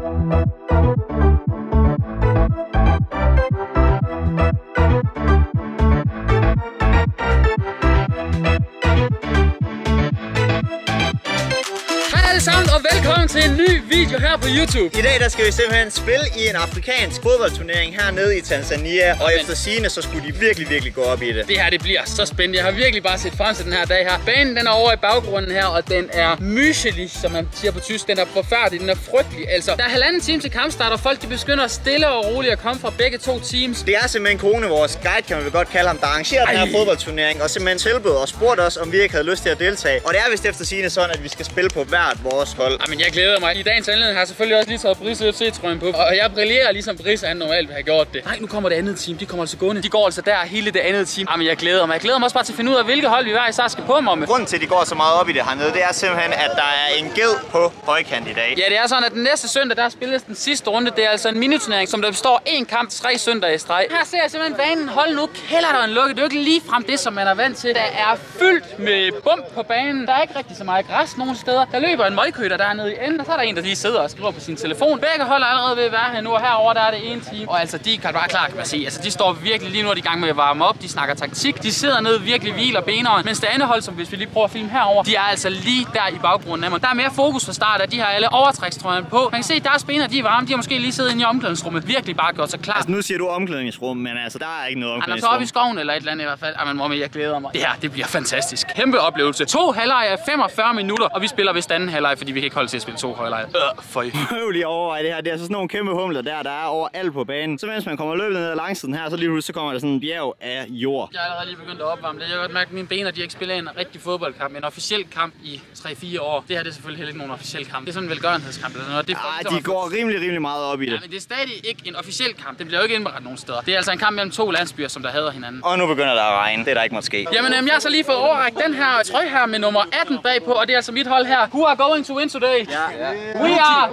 Og velkommen til en ny video her på YouTube. I dag der skal vi simpelthen spille i en afrikansk fodboldturnering hernede i Tanzania. Og efter sigende, så skulle de virkelig gå op i det. Det her, det bliver så spændende. Jeg har virkelig bare set frem til den her dag her. Banen, den er over i baggrunden her, og den er myselig, som man siger på tysk. Den er forfærdelig, den er frygtelig. Altså, der er 1,5 time til kampstart, og folk de begynder stille og roligt at komme fra begge to teams. Det er simpelthen Kone, vores guide, kan man vel godt kalde ham, der arrangerer den her fodboldturnering. Og simpelthen tilbød og spurgte os, om vi ikke havde lyst til at deltage. Og det er vist efter sigende sådan, at vi skal spille på hvert vores hold. Men jeg glæder mig. I dagens anledning har jeg selvfølgelig også lige taget Brise FC-trøjen på. Og jeg brillerer ligesom Brise, han normalt vil have gjort det. Nej, nu kommer det andet team. De kommer altså gående. De går altså der, hele det andet team. Men jeg glæder mig. Jeg glæder mig også bare til at finde ud af, hvilke hold vi hver især skal på med. Grunden til, at de går så meget op i det hernede, det er simpelthen, at der er en ged på højkant i dag. Ja, det er sådan, at den næste søndag, der spilles den sidste runde. Det er altså en miniturnering, som der består 1 kamp 3 søndage i streg. Her ser jeg simpelthen banen. Hold nu, kælderen lukket. Det er jo ikke ligefrem det, som man er vant til. Der er fyldt med bump på banen. Der er ikke rigtig så meget græs nogen steder. Der løber en møgkøter dernede i enden, og så er der en, der lige sidder og skriver på sin telefon. Begge hold er allerede ved at være her nu, og herovre der er det ene team. Og altså, de er bare klar, kan man se. Altså, de står virkelig lige nu, i gang med at varme op. De snakker taktik. De sidder nede virkelig hviler benene. Mens det andet hold, som hvis vi lige prøver at filme herover, de er altså lige der i baggrunden af mig. Der er mere fokus fra start, at de har alle overtrækstrøjen på. Man kan se, at deres spillere, de er varme. De har måske lige siddet inde i omklædningsrummet. Virkelig bare gjort sig klar. Altså, nu siger du omklædningsrum, men altså, der er ikke noget omklædningsrum. Han er så oppe i skoven eller et eller andet i hvert fald. Men mommy, jeg glæder mig. Det her, det bliver fantastisk. Kæmpe oplevelse. 2 halvleje af 45 minutter, og vi spiller vist anden halvleje, fordi vi kan ikke holde til at spille 2 halvleje. Prøv lige at overveje det her. Det er altså sådan nogle kæmpe humler der er overalt på banen. Så mens man kommer løbet ned ad langsiden her, så lige så kommer der sådan en bjerg af jord. Jeg er allerede lige begyndt at opvarme det. Jeg kan godt mærke, at mine ben, de ikke spiller en rigtig fodboldkamp. En officiel kamp i 3-4 år. Det her det er selvfølgelig heller ikke nogen officiel kamp. Det er sådan en velgørenhedskamp eller noget. De går rimelig meget op i det. Ja, men det er stadig ikke en officiel kamp. Det bliver jo ikke indberettet nogen steder. Det er altså en kamp mellem 2 landsbyer, som der hader hinanden. Og nu begynder der at regne. Det er der ikke måske. Jamen, jeg har så lige fået overrækt den her trøje her med nummer 18 bagpå, og det er altså mit hold her. Who are going to win today? We are.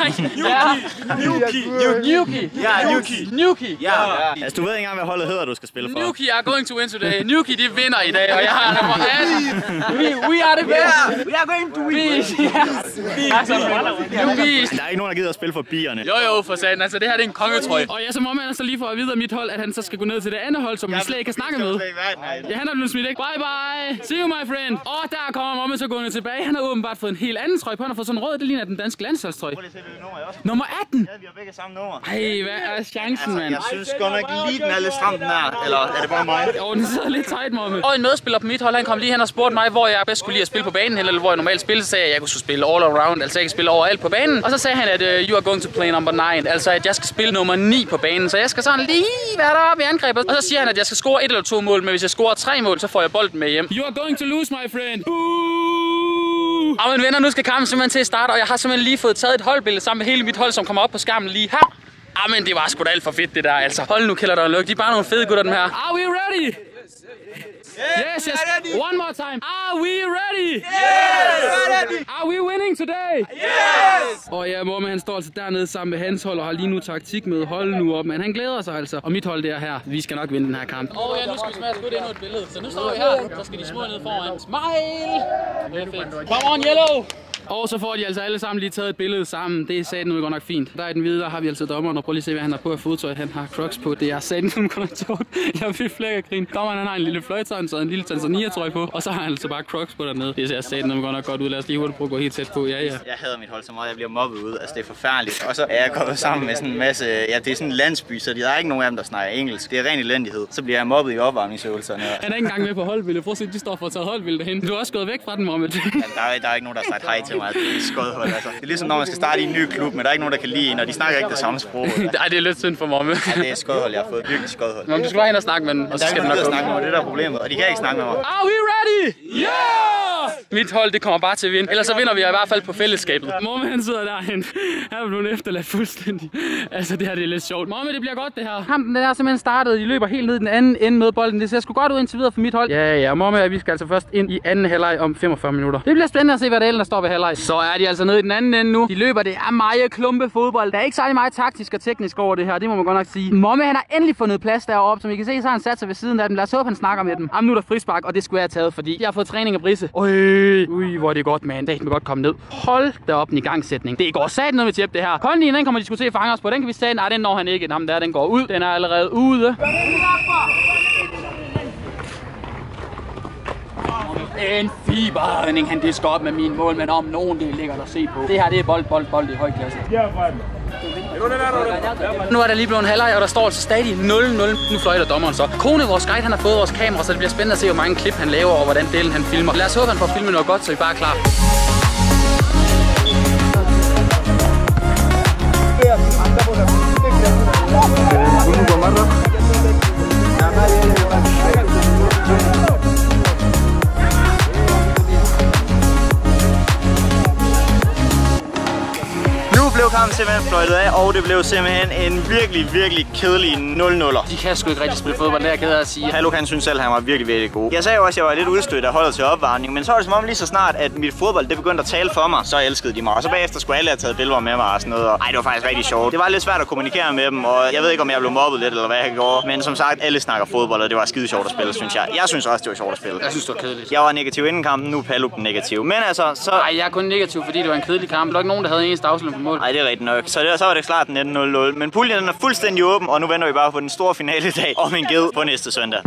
Nuki. Altså, du ved ikke engang, hvad holdet hedder, du skal spille for. Nuki are going to win today. Nuki, de vinder i dag, og jeg har nummer 18. We are the best. We are going to win. Der er ikke nogen, der gider at spille for bierne. Jo, for satan. Altså, det her det er en kongetrøje. Og jeg som om han så lige får at vide af mit hold, at han så skal gå ned til det andet hold, som vi slet ikke kan snakke med. Ja, han er blevet smidt, ikke? Bye. See you, my friend. Og der kommer Momme så gående tilbage. Han har åbenbart fået en helt anden trøje på. Han har fået sådan en rød, det ligner den danske landsholdstrøje. Nummer 18? Ja, vi har begge samme nummer. Ej, hvad er chancen, mand? Jeg synes godt nok lige, den er lidt stram, den her. Eller er det bare mig? Jo, den sidder lidt tight, Momme. Og en medspiller på mit hold, han kom lige hen og spurgte mig, hvor jeg bedst skulle lide at spille på banen, eller hvor jeg normalt spiller. Så sagde jeg, at jeg kunne spille all around, altså jeg kan spille overalt på banen. Og så sagde han, at you are going to play number 9, altså at jeg skal spille nummer 9 på banen. Så jeg skal sådan lige være deroppe i angrebet. Og så siger han, at jeg skal score 1 eller 2 mål, men hvis jeg scorer 3 mål, så får jeg bolden med hjem. You are going to lose, my friend. Og men venner, nu skal kampen simpelthen til at starte, og jeg har simpelthen lige fået taget et holdbillede sammen med hele mit hold, som kommer op på skærmen lige her. Men det var sgu da alt for fedt det der, altså. Hold nu, kælder der en lykke. De er bare nogle fede gutter, dem her. Are we ready? Yes. One more time. Are we ready? Yes! Are we winning today? Yes! Og ja, Momme, han står altså dernede sammen med hans hold og har lige nu taktik med. Hold nu op, men han glæder sig altså. Og mit hold det er her. Vi skal nok vinde den her kamp. Og ja, nu skal vi smaske ud endnu et billede. Så nu står vi her. Så skal de små ned foran. Smile! Perfekt. Come on, yellow! Og så får de altså alle sammen lige taget et billede sammen. Det er satan nu godt nok fint. Der i den hvide, der har vi altså dommeren, og prøv lige at se, hvad han har på af fodtøj. Han har Crocs på. Det er satan nu godt nok sjovt. Jeg vil flække grin. Dommeren, han har en lille fløjtøj, så en lille Tanzania-trøje på. Og så har han altså bare Crocs på dernede. Det ser satan nu godt nok godt ud. Lad os lige hurtigt prøve at gå helt tæt på. Ja. Jeg hader mit hold så meget, jeg bliver mobbet ud. Altså, det er forfærdeligt. Og så er jeg kommet sammen med sådan en masse... Ja, det er sådan en landsby, så der er ikke nogen af dem, der snakker engelsk. Det er ren elendighed. Så bliver jeg mobbet i opvarmningsøvelserne. Han er ikke engang med på holdbilledet. Prøv at se, de står for at tage holdbilledet derhen. Du er også gået væk fra den, Mohammed. Ja, der er ikke nogen, der har sagt hej til mig. Det er skødhold, altså. Det er ligesom, når man skal starte i en ny klub, men der er ikke nogen, der kan lide en, og de snakker ikke det samme sprog. Nej, det er lidt synd for Mohammed. Ja, det er skødhold, jeg har fået. Virkelig skødhold. Men du skal bare hen og snakke med den, og så skal den nok snakke med mig. Det der er problemet, og de kan ikke snakke med mig. Are we ready? Yeah! Mit hold, det kommer bare til at vinde. Ellers så vinder vi i hvert fald på fællesskabet. Mohammed, han sidder derhen. Han er blevet efterladt fuldstændig. Altså, det her det er lidt sjovt. Mohammed, det bliver godt, det her. Kampen, den er simpelthen startet. De løber helt ned den anden ende med bolden. Det ser sgu godt ud indtil videre for mit hold. Ja, Mohammed, vi skal altså først ind i anden halvleg om 45 minutter. Det bliver spændende at se, hvad det ellers står ved halvleg. Så er de altså nede i den anden ende nu. De løber, det er meget klumpe fodbold. Der er ikke særlig meget taktisk og teknisk over det her. Det må man godt nok sige. Mohammed, han har endelig fundet plads deroppe. Som I kan se, så har han sat sig ved siden af dem. Lad os håbe, han snakker med dem. Nu er der frispark, og det skulle jeg have taget, fordi jeg har fået træning af Brise. Hvor er det godt, mand. Det kan godt komme ned. Hold da op en igangsætning. Det går sat noget med tæppe, det her. Koldin, den kommer de skulle til at fange os på. Den kan vi sætte. Nej, den når han ikke. Jamen der, den går ud. Den er allerede ude. En fiberredning, han disker op med min mål, men om nogen det ligger der at se på. Det her, det er bold i høj klasse. Nu er der lige blevet en halvleg, og der står altså stadig 0-0. Nu fløjter dommeren så. Kone, vores guide, han har fået vores kamera, så det bliver spændende at se, hvor mange klip han laver, og hvordan delen han filmer. Lad os håbe, han får filmet noget godt, så vi bare er klar. Blev kampen simpelthen fløjtet af, og det blev simpelthen en virkelig kedelig 0-0'er. De kan sgu ikke rigtig spille fodbold, det er jeg ked af at sige. Hallo, han synes selv, han var virkelig god. Jeg sagde jo også, at jeg var lidt udstødt af holdet til opvarmning, men så var det som om lige så snart, at mit fodbold det begyndte at tale for mig, så elskede de mig. Og så bagefter skulle alle have taget billeder med mig og sådan noget. Og det var faktisk rigtig sjovt. Det var lidt svært at kommunikere med dem, og jeg ved ikke, om jeg blev mobbet lidt eller hvad jeg gjorde. Men som sagt, alle snakker fodbold, og det var skide sjovt at spille, synes jeg. Jeg synes også, det var sjovt at spille. Jeg synes, det var kedeligt. Jeg var negativ inden kampen, nu er Palup den negativ. Men altså, så... Nej, jeg er kun negativ, fordi det var en kedelig kamp. Der var ikke nogen, der havde eneste afslutning på mål. Nej, det er rigtigt nok. Så var det klart 19-0. Men puljen den er fuldstændig åben, og nu venter vi bare på den store finale i dag om en ged på næste søndag.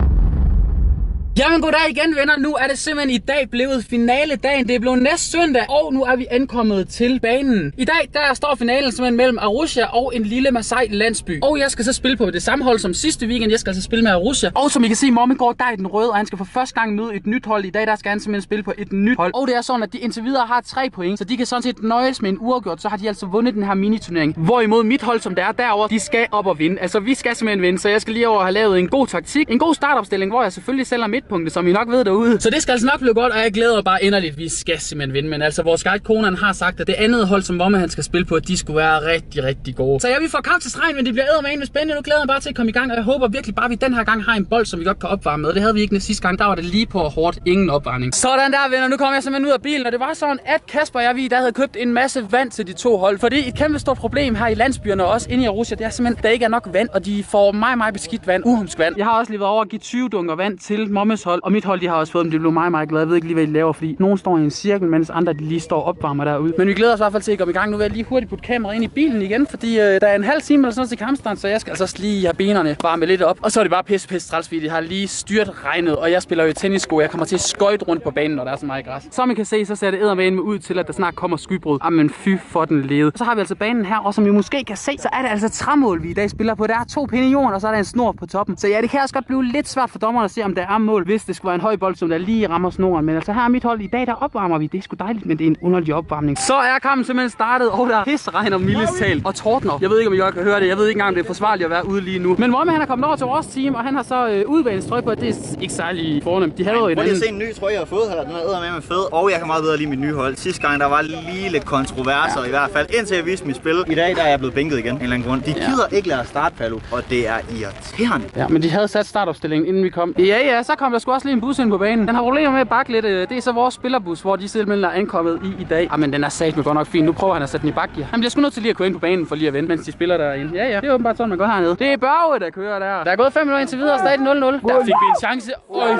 Jamen goddag igen venner, nu er det simpelthen i dag blevet finaledagen, det er blevet næste søndag, og nu er vi ankommet til banen. I dag der står finalen simpelthen mellem Arusha og en lille Masai landsby. Og jeg skal så spille på det samme hold som sidste weekend, jeg skal altså spille med Arusha. Og som I kan se, Mormengård der er den røde, og han skal for første gang møde et nyt hold. I dag der skal han simpelthen spille på et nyt hold. Og det er sådan, at de indtil videre har 3 point, så de kan sådan set nøjes med en uafgjort, så har de altså vundet den her miniturnering. Hvorimod mit hold, som det er derovre, de skal op og vinde. Altså vi skal simpelthen vinde, så jeg skal lige over have lavet en god taktik, en god startopstilling, hvor jeg selvfølgelig sælger midtpunktet, som I nok ved derude. Så det skal altså nok blive godt, og jeg glæder mig bare inderligt. Vi skal simpelthen vinde, men altså vores guide Konan har sagt, at det andet hold, som Vomme han skal spille på, at de skulle være rigtig gode. Så ja, vi får kamp til stregen, men det bliver eddermame spændende. Nu glæder jeg mig bare til at komme i gang, og jeg håber virkelig bare, at vi den her gang har en bold, som vi godt kan opvarme med. Det havde vi ikke den sidste gang, der var det lige på hårdt, ingen opvarmning. Sådan der venner, nu kommer jeg simpelthen ud af bilen, og det var sådan, at Kasper og jeg, der havde købt en masse vand til de 2 hold. Fordi et kæmpe stort problem her i landsbyerne og også inde i Arusha, det er simpelthen, der ikke er nok vand, og de får meget beskidt vand, uhumsk vand. Jeg har også lige været over at give 20 dunker vand til Mommes hold, og mit hold de har også fået dem. Det blev meget glad. Jeg ved ikke lige, hvad de laver, fordi nogen står i en cirkel, mens andre de lige står og opvarmer derude. Men vi glæder os i hvert fald til at komme i gang. Nu vil jeg lige hurtigt putte kameraet ind i bilen igen, fordi der er en halv time eller sådan noget til kampstart, så jeg skal altså lige have benene varme lidt op. Og så er det bare pisse træls, fordi det har lige styrt regnet, og jeg spiller jo tennissko. Jeg kommer til at skøjte rundt på banen, når der er så meget græs. Som I kan se, så ser det eddermame ud til, at der snart kommer skybrud. Jamen fy for den lede. Så har vi altså banen her, og som I måske kan se, så er det altså træmål, vi i dag spiller på. Der er 2 pinde i jorden, og så er der en snor på toppen. Så ja, det kan også godt blive lidt svært for dommerne at se, om der er mål, hvis det skulle være en høj bold, som der lige rammer snoren. Men altså her er mit hold. I dag der opvarmer vi. Det er sgu dejligt, men det er en underlig opvarmning. Så er kampen simpelthen startet, og der er pisregn og mildest talt og tordner. Jeg ved ikke, om I godt kan høre det. Jeg ved ikke engang, om det er forsvarligt at være ude lige nu. Men Momme han er kommet over til vores team, og han har så udvalgt trøje på, at det er ikke særlig fornemt. De havde jo et andet. Jeg se en ny trøje, jeg har fået her. Den er eddermame fed, og jeg kan meget bedre lide mit nye hold. Sidste gang der var lige lidt kontroverser, i hvert fald indtil jeg viste mit spil. I dag der er jeg blevet bænket igen, en eller anden grund. De gider ikke lade starte, Palu, og det er irriterende. Ja, men de havde sat startopstillingen, inden vi kom. Ja, så kom der sgu også lige en bus ind på banen. Den har problemer med at bakke lidt. Det er så vores spillerbus, hvor de simpelthen er ankommet i dag. Men den er satme godt nok fin. Nu prøver han at sætte den i bakgear. Han bliver sgu nødt til lige at køre ind på banen for lige at vente, mens de spiller derinde. Ja, det er åbenbart sådan, man går hernede. Det er Børge, der kører der. Der er gået 5 minutter indtil videre, stadig 0-0. Der fik vi en chance.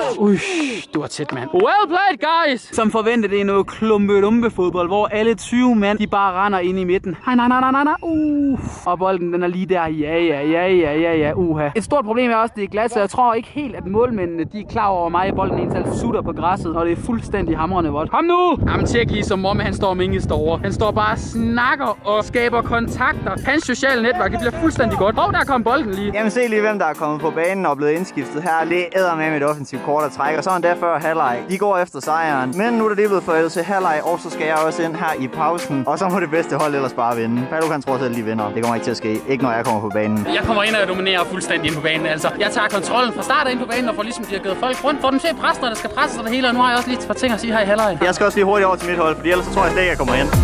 Du var tæt, mand. Well played, guys! Som forventet, det er noget klumpe fodbold, hvor alle 20 mand, de bare render ind i midten. Nej. Og bolden, den er lige der. Ja. Et stort problem er også, det er glat, så jeg tror ikke helt, at målmændene, de er klar over mig, at bolden egentlig sutter på græsset, og det er fuldstændig hamrende vådt. Kom nu! Jamen tjek lige, som Momme, han står og Minge står over. Han står bare og snakker og skaber kontakter. Hans sociale netværk, det bliver fuldstændig godt. Og der kom bolden lige. Jamen se lige, hvem der er kommet på banen og blevet indskiftet her. Det æder med et offensivt kort at trække, og sådan der før halvleg. De går efter sejren. Men nu er det blevet forældet til halvleg, og så skal jeg også ind her i pausen. Og så må det bedste hold ellers bare vinde. Palu kan tror selv, de vinder. Det kommer ikke til at ske. Ikke når jeg kommer på banen. Jeg kommer ind og dominerer fuldstændig ind på banen. Altså, jeg tager kontrollen fra start ind på banen og får ligesom dirigeret folk rundt. Får dem til at presse, når der skal presse og det hele. Og nu har jeg også lige et par ting at sige her i halvleg. Jeg skal også lige hurtigt over til mit hold, fordi ellers så tror jeg slet ikke, jeg kommer ind.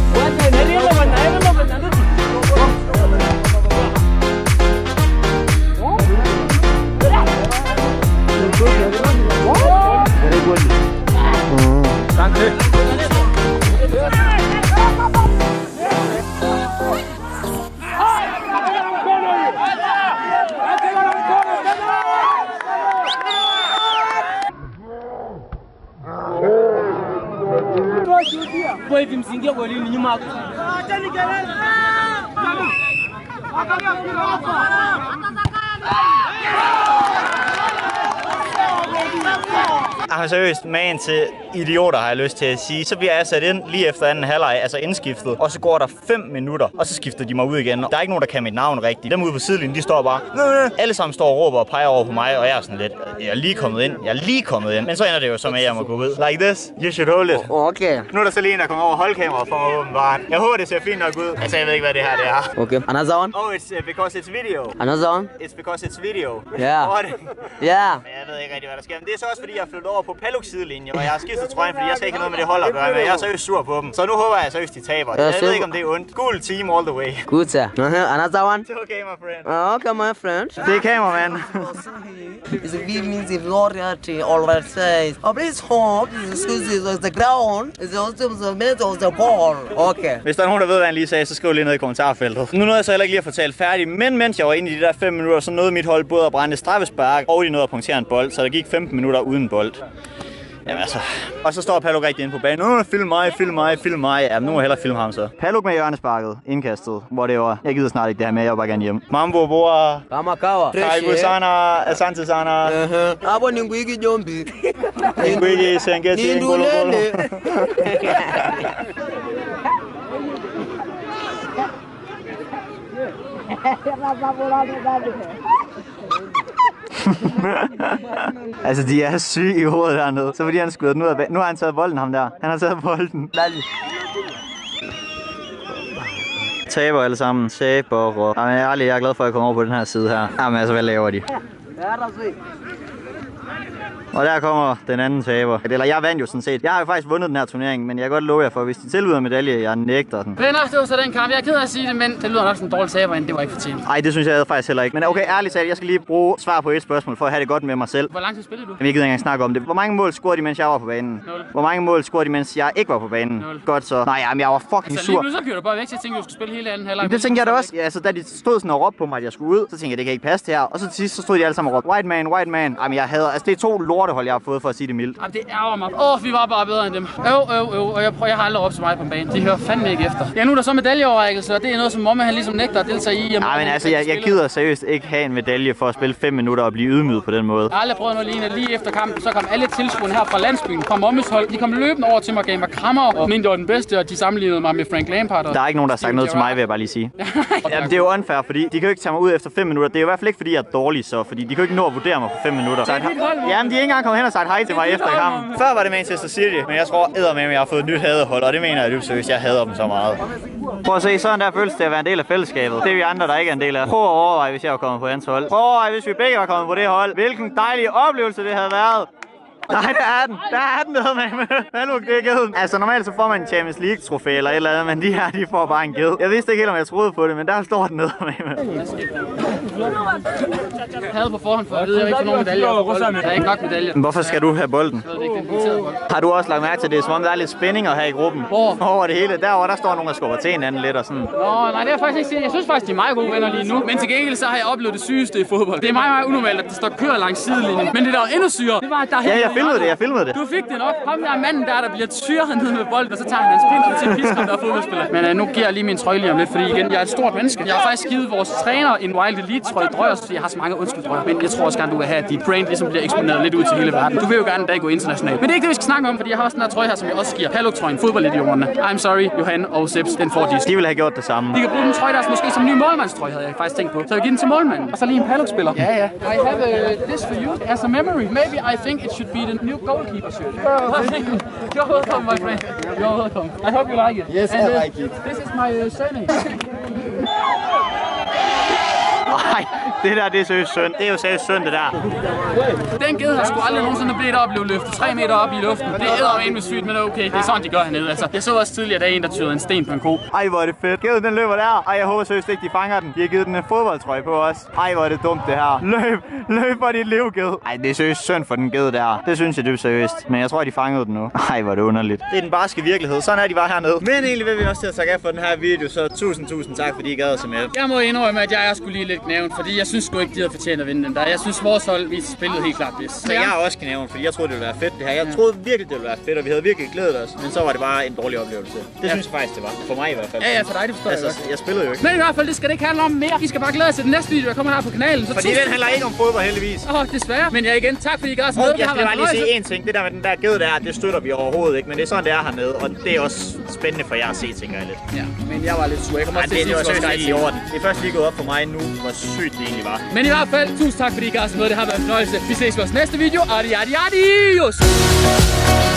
Seriøst, magen til idioter har jeg lyst til at sige. Så bliver jeg sat ind lige efter anden halvleg, altså indskiftet. Og så går der 5 minutter, og så skifter de mig ud igen. Der er ikke nogen, der kan mit navn rigtigt. Dem ude på sidelinjen, de står bare. Alle sammen står og råber og peger over på mig, og jeg er sådan lidt. Jeg er lige kommet ind. Men så ender det jo som, at jeg må gå ud. Like this, you should hold it. Okay. Nu er der så lige en, der kommer over holdkameraet for mig åbenbart. Jeg håber, det ser fint nok ud. Altså, jeg ved ikke, hvad det her det er. Okay. Another one? Oh, it's because it's video. Another one? It's because it's video. Yeah. Yeah. Men jeg ved ikke rigtig, hvad der sker. Men det er så også, fordi jeg er flyttet over på Paluks sidelinje, og jeg har skiftet trøjen, fordi jeg skal ikke have noget med det hold at gøre. Men jeg er seriøst sur på dem. Så nu håber jeg seriøst, de taber. Jeg ved ikke, om det er ondt. Cool team all the way. Good, sir. Another one? It's okay, my friend. Okay, my friend. Det er kameramand. It's a feeling if not alright says. Oh, please hope the ground is also the middle of the ball. Okay. Hvis der er nogen, der ved, hvad han lige sagde, så skriv lige ned i kommentarfeltet. Nu nåede jeg så heller ikke lige at fortælle færdigt, men mens jeg var inde i de der 5 minutter, så nåede mit hold både at brænde straffespark, og de nåede at punktere en bold, så der gik 15 minutter uden bold. Jamen altså. Og så står Paluk rigtig inde på banen. Film mig. Ja, nu må jeg hellere filme ham så. Paluk med hjørnesparket, indkastet, hvor det var. Jeg gider snart ikke det her med, jeg vil bare gerne hjem. Mambo, Boa. Kamakawa. Kaibusana, Asante Sana. Abo ninguiki jombi. Ninguiki Sengeti Ngolo. Altså, de er syge i hovedet dernede. Så fordi han skyder den ud af banen. Nu har han taget bolden, ham der. Han har taget bolden. Taber alle sammen. Taber. Jamen, jeg er glad for, at jeg kommer over på den her side her. Jamen, altså, hvad laver de? Og der kommer den anden taber. Eller jeg vandt jo sådan set. Jeg har jo faktisk vundet den her turnering, men jeg kan godt love jer for, hvis de tilbyder medalje, jeg nægter den. Venner, det var så den kamp. Jeg er ked af at sige det, men det lyder nok som en dårlig taber, det var ikke fortjent. Nej, det synes jeg faktisk heller ikke. Men okay, ærligt talt, jeg skal lige bruge svar på et spørgsmål, for at have det godt med mig selv. Hvor lang tid spillede du? Jamen, jeg gider ikke engang snakke om det. Hvor mange mål scorede de, mens jeg var på banen? 0. Hvor mange mål scorede de, mens jeg ikke var på banen? 0. Godt så. Nej, jamen, jeg var fucking sur. Lige pludselig kører du bare væk til at tænke, at du skulle spille hele anden halvleg. Det tænkte jeg da også. Ja, altså, da de stod sådan og råbte på mig, at jeg skulle ud, så tænkte jeg, det kan ikke passe det her. Og så til sidst, så stod de alle sammen og råbte, white man. Jamen, jeg hader. Altså, det er 2 lortehold, jeg har fået, for at sige det mildt. Jamen, det ærger mig. Vi var bare bedre end dem. Og jeg har aldrig råbt så meget på en bane. De hører fandme ikke efter. Ja, nu er der så medaljeoverrækkelse, og det er noget, som Momme han ligesom nægter at deltage i. Nej, men altså, jeg gider seriøst ikke have en medalje for at spille 5 minutter og blive ydmyget på den måde. Jeg har aldrig prøvet noget lignende. Lige efter kampen, så kom alle tilskuerne her fra landsbyen, fra Mommes hold. De kom løbende over til mig og gav mig krammer, og mente, det var den bedste, og de sammenlignede mig med Frank Lampard. Der er ikke nogen, der har sagt noget til mig, vil jeg bare lige sige. Jamen, det er jo unfair, fordi de kan jo ikke tage mig ud efter 5 minutter. Det er jo i hvert fald ikke, fordi jeg er dårlig, så fordi de kan jo ikke nå at vurdere mig på 5 minutter. Jamen, de er ikke engang kommet hen og sagt hej til mig efter kampen. Før var det Manchester City, men jeg tror eddermame, jeg har fået et nyt hadehold, og det mener jeg seriøst, jeg hader dem så meget. Prøv at se, sådan der føles det at være en del af fællesskabet. Det er vi andre, der ikke er en del af. Prøv at overveje, hvis jeg var kommet på hans hold. Prøv at overveje, hvis vi begge var kommet på det hold. Hvilken dejlig oplevelse det havde været. Nej, der er den med. Hallo, det er geden. Altså, normalt så får man en Champions League trofæ eller et eller andet, men de her, de får bare en ged. Jeg vidste ikke helt, om jeg troede på det, men der står den nede med. Jeg havde på forhånd for at vide, at jeg ikke får nogen medaljer. Der er ikke nok medaljer. Hvorfor skal du have bolden? Har du også lagt mærke til det, som om der er lidt spændinger her i gruppen? Over det hele. Der står nogen, der skubber til hinanden lidt og sådan. Nej, det er faktisk ikke. Jeg synes faktisk, de er meget gode venner lige nu. Men til gengæld så har jeg oplevet det sygeste i fodbold. Det er meget unormalt, at der står kører langs sidelinjen. Men det der var endnu syre, det var, at der jeg filmede det. Du fik det nok. Ham der manden der bliver tyret ned med bolden, og så tager han hans pind op til pisker, der er fodboldspiller. Men nu giver jeg lige min trøje lige om lidt, fordi igen, jeg er et stort menneske. Jeg har faktisk givet vores træner en Wild Elite trøje drøjers, fordi jeg har så mange drøjer. Men jeg tror også gerne, du vil have, at dit brand ligesom bliver eksponeret lidt ud til hele verden. Du vil jo gerne en dag gå internationalt. Men det er ikke det, vi skal snakke om, fordi jeg har også den her trøje her, som jeg også giver. Paluk-trøjen, fodboldidioterne. I'm sorry, Johan og Seps, den får de. De ville have gjort det samme. De kan bruge den trøje der måske som ny målmandstrøje, havde jeg faktisk tænkt på. Så jeg giver den til målmanden. Og så lige en Paluk-spiller. Ja. I have this for you as a memory. Maybe I think it should be the new goalkeeper shirt. You're welcome, my friend. You're welcome. I hope you like it. Yes, I like it. This is my surname. Nej, det der, det er seriøst synd. Det er jo seriøst synd, det der. Den ged har sgu aldrig nogensinde blevet op og blive løftet 3 meter op i luften. Det æder med sygt, men okay, det er sådan, de gør hernede. Altså, jeg så også tidligere, der er en, der tyrede en sten på en ko. Ej, hvor er det fedt. Geden, den løber der. Ej, jeg håber seriøst ikke, de fanger den. De har givet den en fodboldtrøje på os. Ej, hvor er det dumt, det her. Løb for dit liv, ged. Ej, det er seriøst synd for den ged der. Det synes jeg, det er seriøst. Men jeg tror, de fangede den nu. Ej, hvor er det underligt. Det er den barske virkelighed. Sådan er de bare hernede. Men egentlig vil vi også til at takke af for den her video, så tusind tak, fordi I gad at se med. Jeg må indrømme, at jeg er sgu lige lidt knæven. knæven, fordi jeg synes sgu ikke, de havde fortjent at vinde den der. Jeg synes, vores hold viser spillet helt klart bedst. Så jeg er også knæven, fordi jeg troede, det ville være fedt det her. Jeg troede virkelig, det ville være fedt, og vi havde virkelig glædet os. Men så var det bare en dårlig oplevelse. Det synes jeg faktisk, det var. For mig i hvert fald. Ja, for dig, det forstår jeg godt. Jeg spillede jo ikke. Men i hvert fald, det skal det ikke handle om mere. I skal bare glæde jer til den næste video, der kommer her på kanalen. Så fordi den handler ikke om fodbold, heldigvis. Desværre. Men ja, igen, tak fordi I gør så med. Jeg skal bare lige sige en ting. Det der med den der ged der, det støtter vi overhovedet ikke. Men det er sådan, det er hernede. Og det er også spændende for jer at se, tænker jeg lidt. Ja, men jeg var lidt sur. Jeg kommer også til at sige, det var seriøst ikke i orden. Det er først lige gået op for mig nu, hvor sygt det egentlig var. Men i hvert fald, tusind tak fordi I gør så med. Det har været en fornøjelse. Vi ses i vores næste video. Adios!